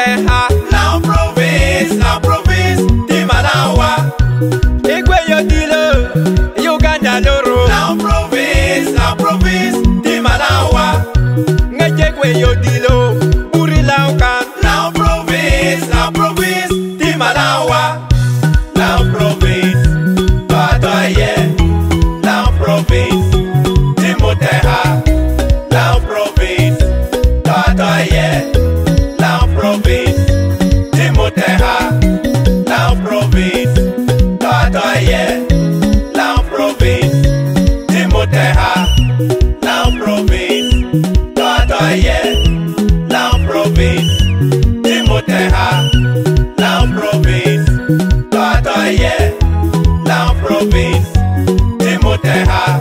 Timoteha, La province, di Malawa. Igwe yo dilo, Uganda loro. La province, di Malawa. Ngejekwe yo dilo, Uri Laukan. La province, di Malawa. La province, Batoye. La province, Timoteha. La province, Batoye. La province, Timoteha. La province, Batoye. La province, Timoteha. La province, Batoye. La province, Timoteha. La province, Batoye. La province, Timoteha.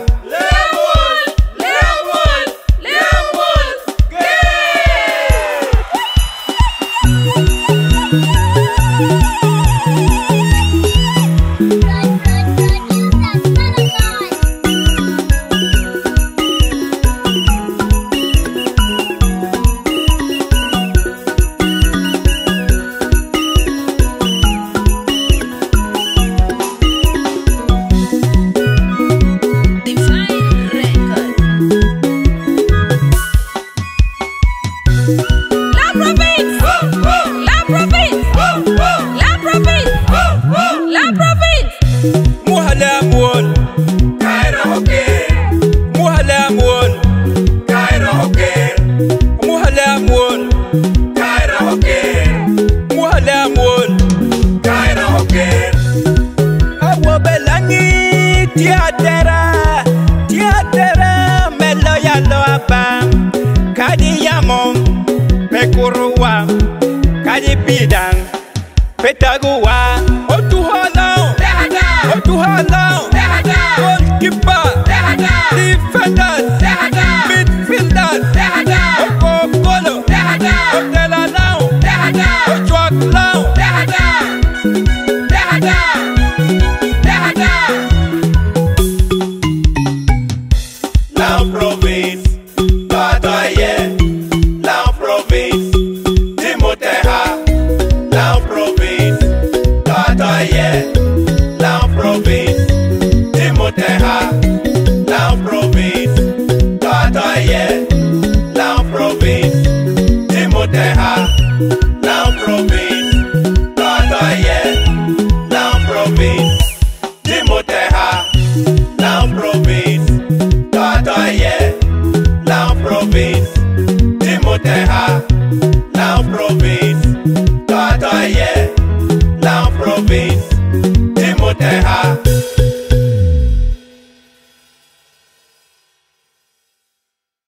Tiatera, melo ya loapa, kadi yamom, pekuruwa, kadi bidang, petaguwa, otu holong,